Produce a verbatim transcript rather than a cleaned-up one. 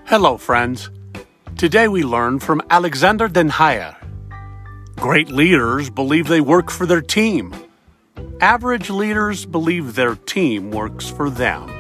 Hello, friends. Today we learn from Alexander Den Heijer. Great leaders believe they work for their team. Average leaders believe their team works for them.